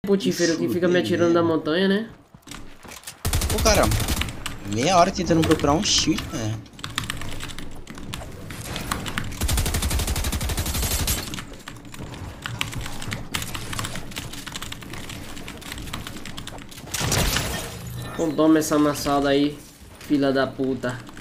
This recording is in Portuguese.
Putífero que fica me atirando da montanha, né? Pô, cara, meia hora tentando procurar um shield, né? Então toma essa amassada aí, filha da puta.